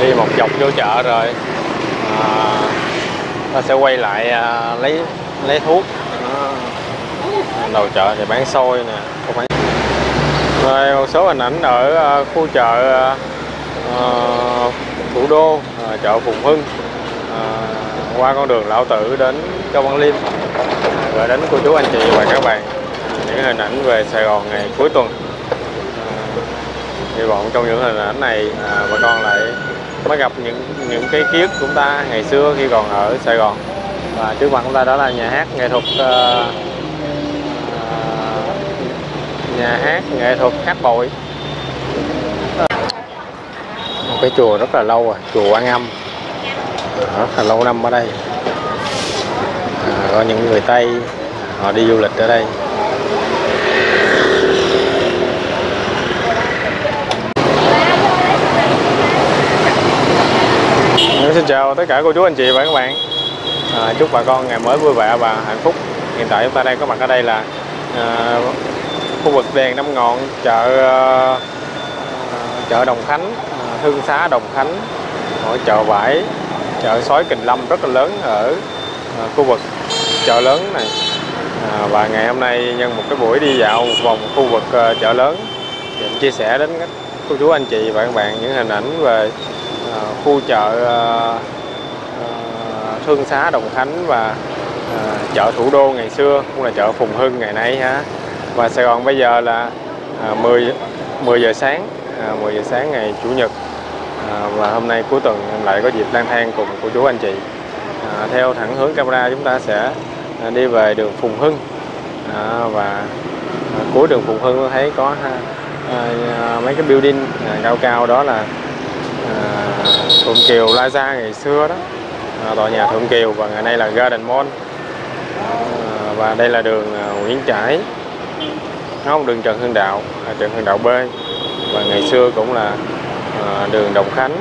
đi một dọc vô chợ rồi ta sẽ quay lại lấy thuốc. Đầu chợ thì bán xôi nè, rồi một số hình ảnh ở khu chợ Thủ Đô, chợ Phùng Hưng, qua con đường Lão Tử đến Châu Văn Liêm, gửi đến cô chú anh chị và các bạn những hình ảnh về Sài Gòn ngày cuối tuần. Hy vọng trong những hình ảnh này bà con lại mới gặp những cái ký ức của chúng ta ngày xưa khi còn ở Sài Gòn. Và trước mặt chúng ta đó là nhà hát nghệ thuật Hát Bội. Một cái chùa rất là lâu rồi, chùa Quan Âm, rất là lâu năm ở đây. Có những người Tây họ đi du lịch ở đây. Xin chào tất cả cô chú anh chị và các bạn. Chúc bà con ngày mới vui vẻ và hạnh phúc. Hiện tại chúng ta đang có mặt ở đây là khu vực đèn 5 ngọn, chợ Đồng Khánh, Hương Xá Đồng Khánh, chợ vải, chợ Sói Kình Lâm rất là lớn ở khu vực chợ lớn này. Và ngày hôm nay nhân một cái buổi đi dạo một vòng khu vực chợ lớn, để chia sẻ đến các cô chú anh chị và các bạn những hình ảnh về khu chợ Hương Xá Đồng Khánh và chợ Thủ Đô ngày xưa, cũng là chợ Phùng Hưng ngày nay ha. Và Sài Gòn bây giờ là 10 giờ sáng, 10 giờ sáng ngày Chủ nhật. Và hôm nay cuối tuần em lại có dịp lang thang cùng cô chú anh chị. Theo thẳng hướng camera chúng ta sẽ đi về đường Phùng Hưng, và cuối đường Phùng Hưng thấy có mấy cái building cao cao, đó là Thuận Kiều Plaza ngày xưa đó, tòa nhà Thuận Kiều, và ngày nay là Garden Mall. Và đây là đường Nguyễn Trãi, không, đường Trần Hưng Đạo, Trần Hưng Đạo B, và ngày xưa cũng là đường Đồng Khánh.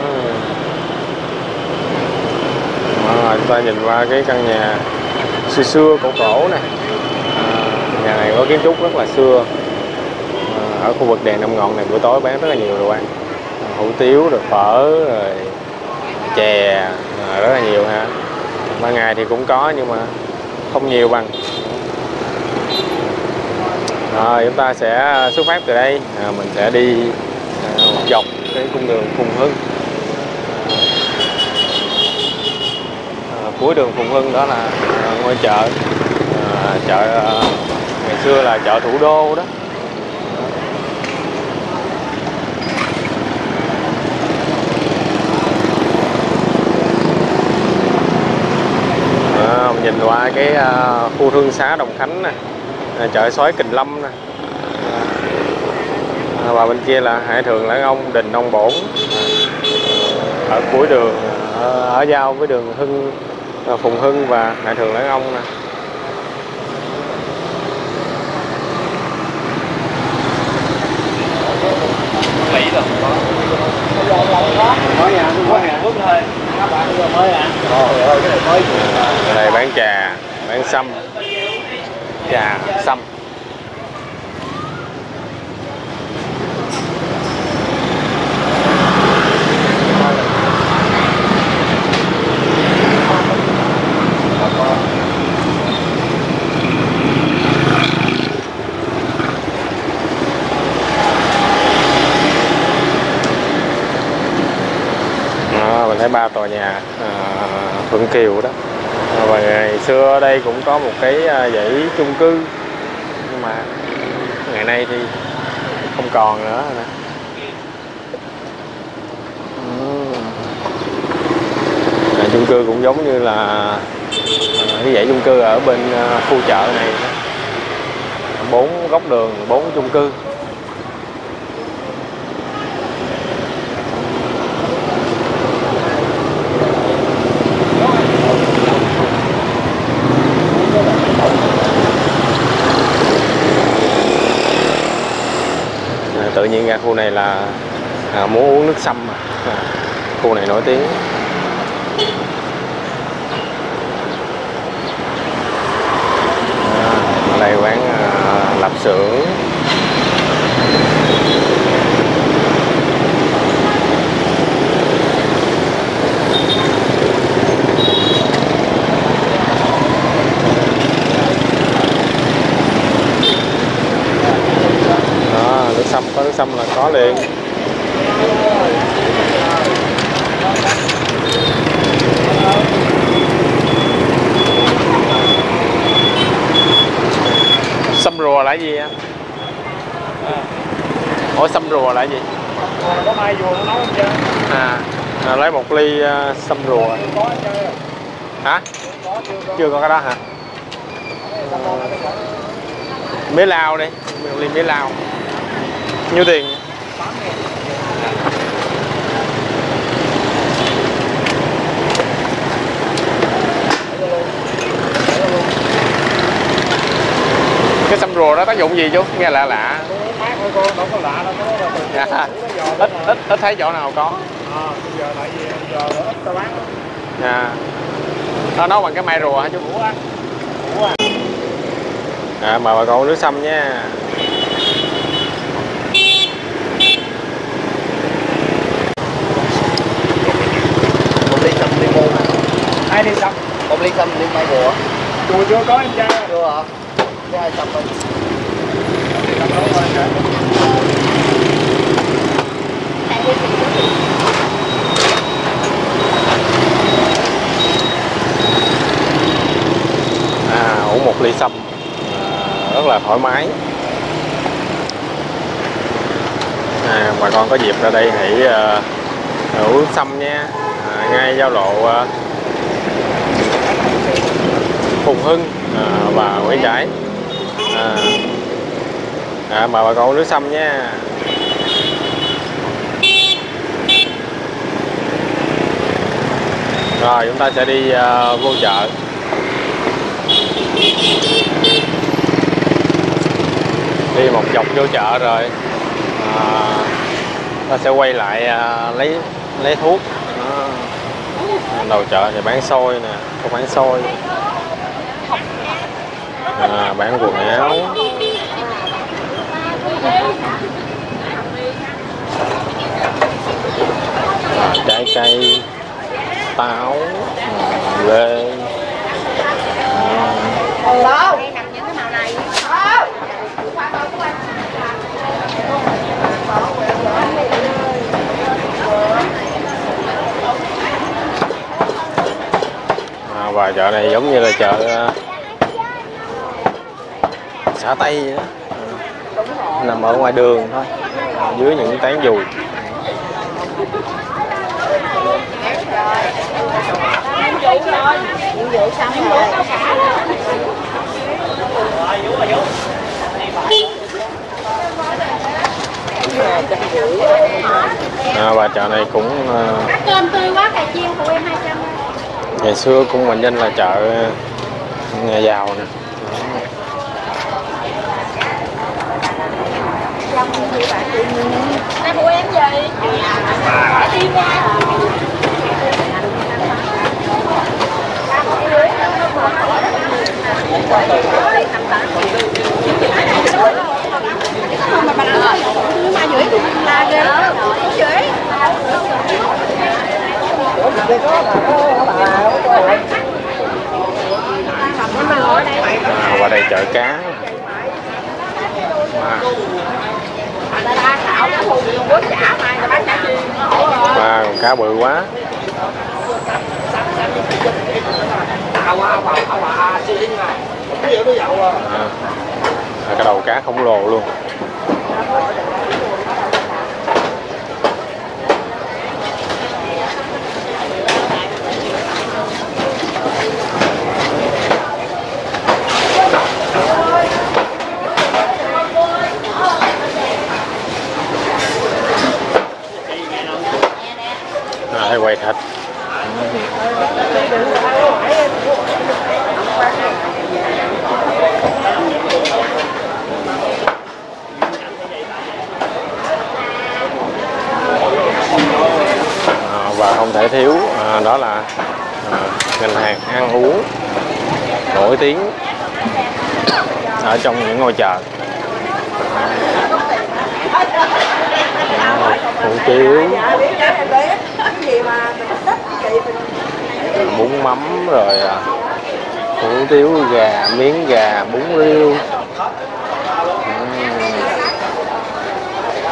Chúng ta nhìn qua cái căn nhà xưa cổ này, nhà này có kiến trúc rất là xưa. Ở khu vực đèn 5 ngọn này buổi tối bán rất là nhiều đồ ăn, hủ tiếu, rồi phở, rồi chè, rất là nhiều ha. Ban ngày thì cũng có nhưng mà không nhiều bằng. Chúng ta sẽ xuất phát từ đây, mình sẽ đi một dọc cái cung đường Phùng Hưng. Cuối đường Phùng Hưng đó là ngôi chợ, ngày xưa là chợ Thủ Đô đó. Nhìn qua cái khu Hương Xá Đồng Khánh này, chợ Sói Kình Lâm này. Và bên kia là Hải Thường Lãng Ông, đình Ông Bổn, ở cuối đường, ở giao với đường Phùng Hưng và Hải Thường Lãng Ông nè. Ở đây bán trà, bán sâm, trà sâm. Mình thấy 3 tòa nhà Thuận Kiều đó. Và ngày xưa ở đây cũng có một cái dãy chung cư, nhưng mà ngày nay thì không còn nữa nè. Chung cư cũng giống như là cái dãy chung cư ở bên khu chợ này, 4 góc đường, 4 chung cư. Tự nhiên ra khu này là muốn uống nước sâm mà. Khu này nổi tiếng. Ở đây bán lạp xưởng. có nước sâm là có liền. Sâm rùa là gì anh? Ủa sâm rùa là gì? Có mai rùa nấu không chưa? Lấy 1 ly sâm rùa. Hả? Chưa có cái đó hả? Mía lau đi, 1 ly mía lau. Nhiêu tiền? Cái sâm rùa đó tác dụng gì chú? Nghe lạ lạ. Ít thấy chỗ nào có. Bây giờ tại vì giờ ít tao bán. Nó nấu bằng cái mai rùa hả chú? Mời bà con nước sâm nha. Ai đi sâm? 1 ly sâm ly mai rùa. Chùa chưa có em trai. Chưa hả? Cái 2 sâm thôi. Uống 1 ly sâm rất là thoải mái. Bà con có dịp ra đây hãy uống sâm nha. Ngay giao lộ Phùng Hưng và Nguyễn Trãi. Mời bà con uống nước sâm nha. Rồi chúng ta sẽ đi vô chợ. Đi một vòng vô chợ rồi ta sẽ quay lại lấy thuốc. Đầu chợ thì bán xôi nè, có bán xôi, bán quần áo, trái cây, táo, lê. Và chợ này giống như là chợ xã Tây vậy đó. Nằm ở ngoài đường thôi, dưới những tán dùi. Và chợ này cũng cơm tươi quá, cà chiên của em 200. Ngày xưa cũng mệnh danh là chợ nhà giàu nè. Đây của em gì? Đi ra. Mà dưới cũng là ghê lắm. Dưới. Qua đây chợ cá. Còn cá bự quá. Cái đầu cá khổng lồ luôn. Đây quay thịt. Và không thể thiếu đó là ngành hàng ăn uống nổi tiếng ở trong những ngôi chợ. Hủ tiếu, bún mắm, rồi hủ tiếu gà, miếng gà, bún riêu.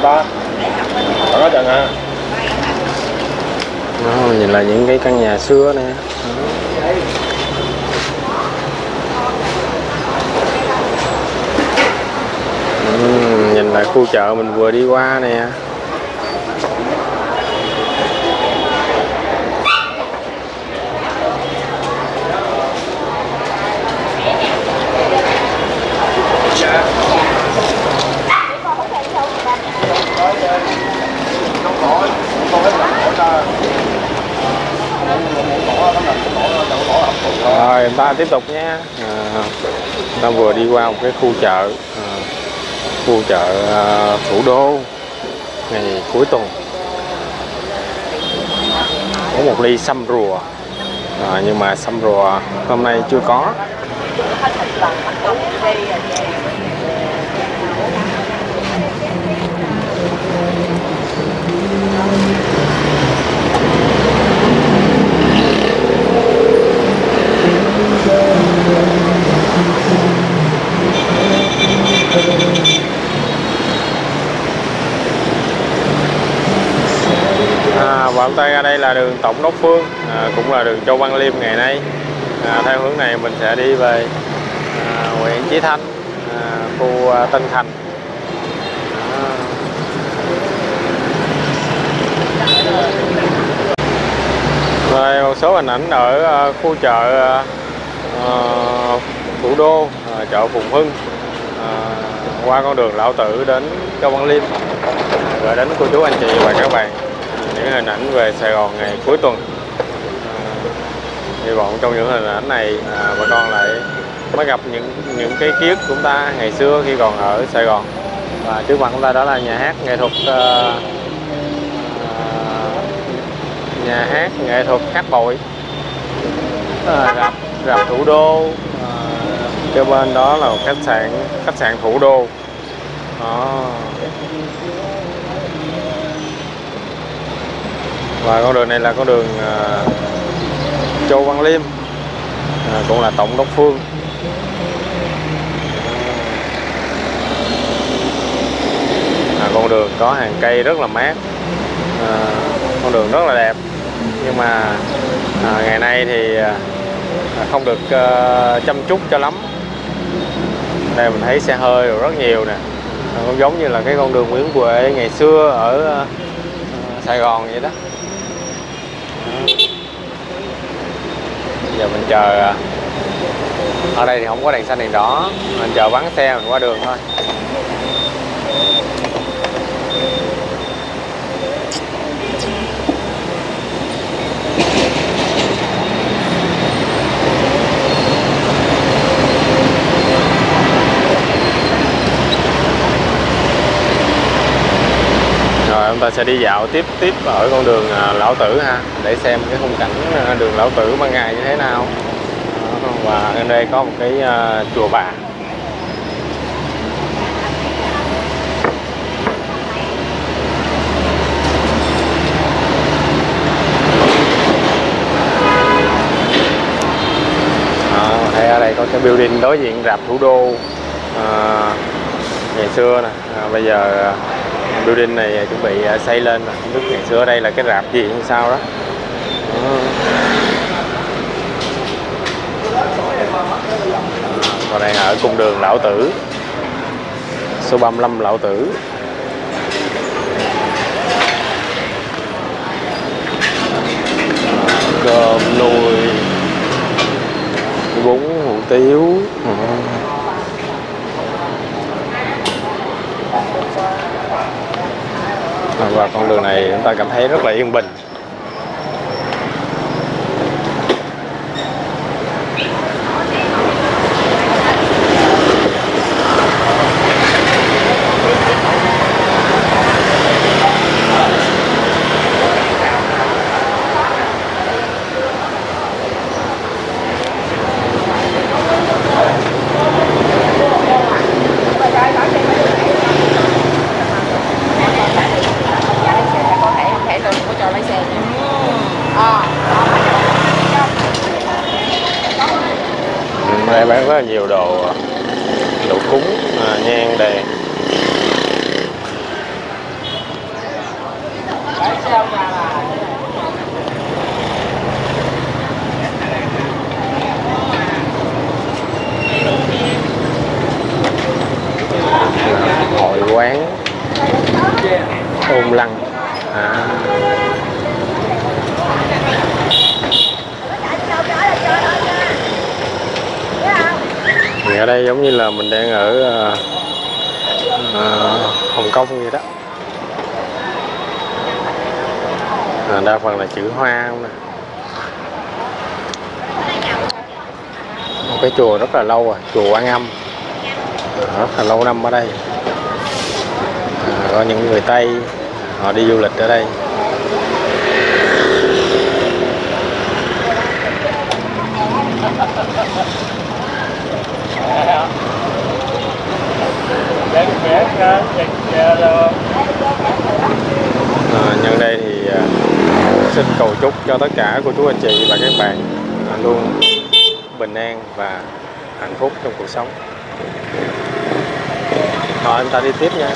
có chừng ha. Đó, nhìn là những cái căn nhà xưa nè. Nhìn lại khu chợ mình vừa đi qua nè. Rồi chúng ta tiếp tục nhé. Ta vừa đi qua một cái khu chợ, thủ đô ngày cuối tuần. Có một ly sâm rùa, nhưng mà sâm rùa hôm nay chưa có. Và hôm nay ra đây là đường Tổng đốc Phương, cũng là đường Châu Văn Liêm ngày nay. Theo hướng này mình sẽ đi về Nguyễn Chí Thanh, khu Tân Thành. Rồi một số hình ảnh ở khu chợ thủ đô, chợ Phùng Hưng, qua con đường Lão Tử đến Châu Văn Liêm, gửi đến cô chú anh chị và các bạn những hình ảnh về Sài Gòn ngày cuối tuần. Hy vọng trong những hình ảnh này bà con lại mới gặp những cái ký ức của chúng ta ngày xưa khi còn ở Sài Gòn. Và trước mặt chúng ta đó là nhà hát nghệ thuật Hát Bội, rạp thủ đô. Kế bên đó là một khách sạn thủ đô. Đó. Và con đường này là con đường Châu Văn Liêm, cũng là Tổng đốc Phương. Con đường có hàng cây rất là mát, con đường rất là đẹp, nhưng mà ngày nay thì không được chăm chút cho lắm. Đây mình thấy xe hơi rồi rất nhiều nè, cũng giống như là cái con đường Nguyễn Huệ ngày xưa ở Sài Gòn vậy đó. Giờ mình chờ, ở đây thì không có đèn xanh đèn đỏ, mình chờ vắng xe mình qua đường thôi. Rồi chúng ta sẽ đi dạo tiếp ở con đường Lão Tử ha, để xem cái khung cảnh đường Lão Tử ban ngày như thế nào. Và ở đây có một cái chùa Bà. Thấy ở đây có cái building đối diện rạp thủ đô ngày xưa nè. Bây giờ building này chuẩn bị xây lên rồi. Không biết ngày xưa ở đây là cái rạp gì hay sao đó. Và đang ở cung đường Lão Tử, số 35 Lão Tử. Cơm nuôi, bún, hủ tiếu. Và con đường này chúng ta cảm thấy rất là yên bình. Đây bán rất là nhiều đồ cúng, nhang đèn. Ở đây giống như là mình đang ở Hồng Kông vậy đó. Đa phần là chữ hoa không nè. Một cái chùa rất là lâu rồi, chùa Quan Âm, rất là lâu năm ở đây. Có những người Tây họ đi du lịch ở đây. Nhân đây thì xin cầu chúc cho tất cả cô chú anh chị và các bạn luôn bình an và hạnh phúc trong cuộc sống. Rồi anh ta đi tiếp nha.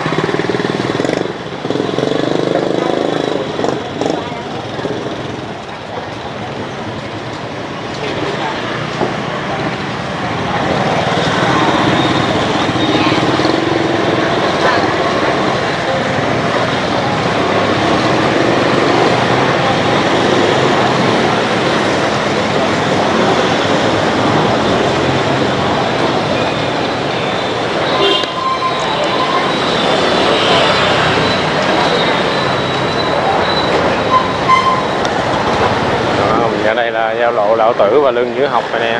Ở đây là giao lộ Lão Tử và Lương Nhữ Học rồi nè.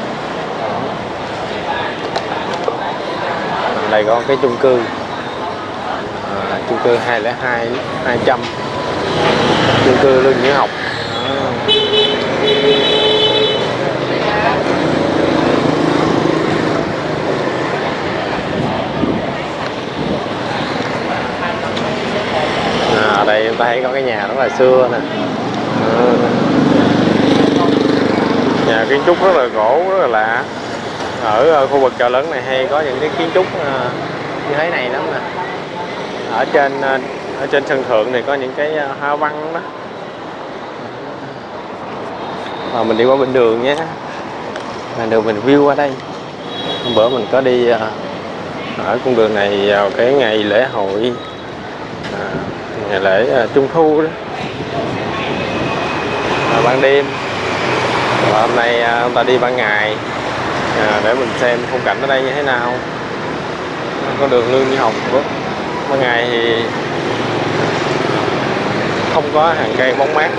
Đây có cái chung cư, chung cư 202 200, chung cư Lương Nhữ Học. Ở đây chúng ta thấy có cái nhà rất là xưa nè. Nhà kiến trúc rất là gỗ, rất là lạ. Ở khu vực chợ lớn này hay có những cái kiến trúc như thế này lắm nè. Ở trên sân thượng thì có những cái hoa văn đó. Mình đi qua bên đường nhé. Đường mình view qua đây. Hôm bữa mình có đi ở cung đường này vào cái ngày lễ hội, ngày lễ Trung Thu đó, ban đêm. Và hôm nay chúng ta đi ban ngày để mình xem khung cảnh ở đây như thế nào. Có đường Lương Nhữ Học. Ban ngày thì không có hàng cây bóng mát,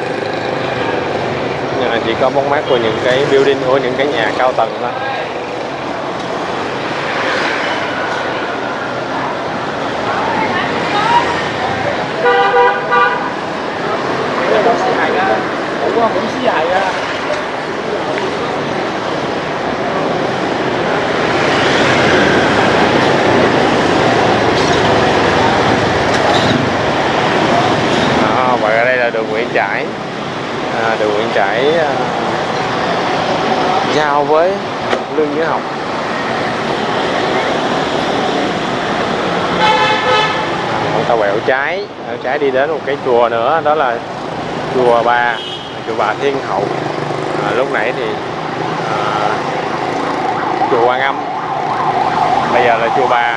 chỉ có bóng mát của những cái building, của những cái nhà cao tầng thôi. Và ở đây là đường Nguyễn Trãi, đường Nguyễn Trãi giao với Lương Nhữ Học. Chúng ta quẹo trái đi đến một cái chùa nữa, đó là chùa Bà Thiên Hậu. Lúc nãy thì chùa Quan Âm, bây giờ là chùa Bà.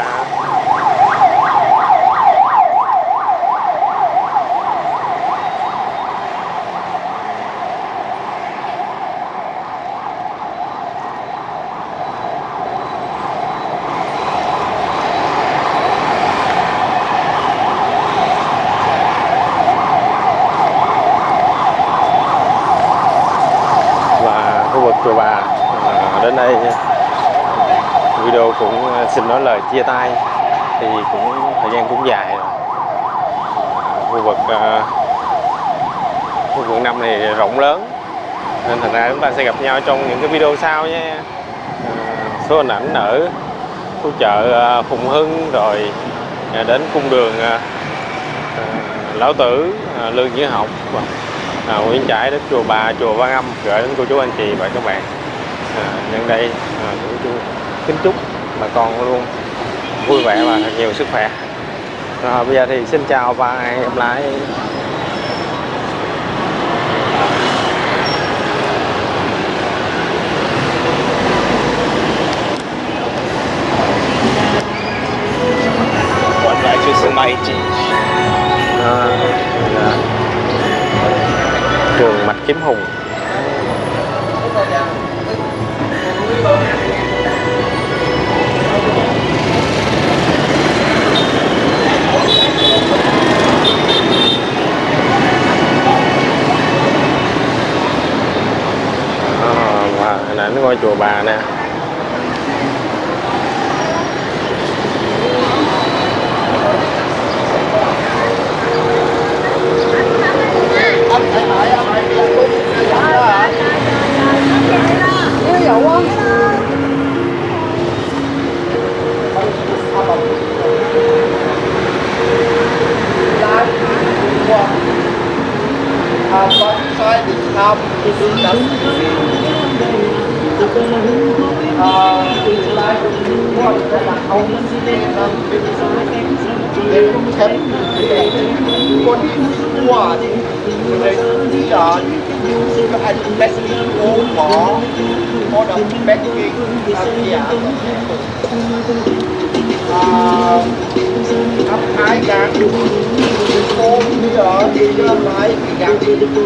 Chùa Bà đến đây video cũng xin nói lời chia tay, thì cũng thời gian cũng dài rồi. Khu vực 5 này rộng lớn nên thành ra chúng ta sẽ gặp nhau trong những cái video sau nha. Số hình ảnh ở khu chợ Phùng Hưng, rồi đến cung đường Lão Tử, Lương Nhữ Học, Nguyễn Trãi, đến chùa Bà, chùa Quan Âm, gửi đến cô chú anh chị và các bạn. Nhân đây cũng kính chúc bà con luôn vui vẻ và thật nhiều sức khỏe. Bây giờ thì xin chào và hẹn gặp lại. Trường Mạch Kiếm Hùng. cảnh ngôi chùa Bà nè. Anh phải hỏi anh phải đi ăn đó hả? Yêu dụ không? Có sai thì không thì đấm lại quan là không để khép con qua thì đây giờ các anh bé cố bỏ có đồng bé kia ấp hai gắn cô bây giờ thì lại gắn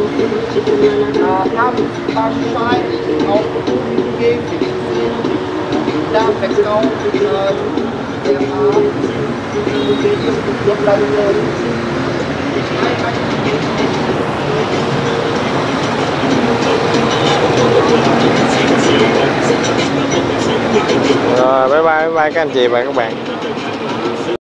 năm tăng sai không kia thì đang phải câu đẹp giúp lần rồi Rồi bye bye các anh chị và các bạn.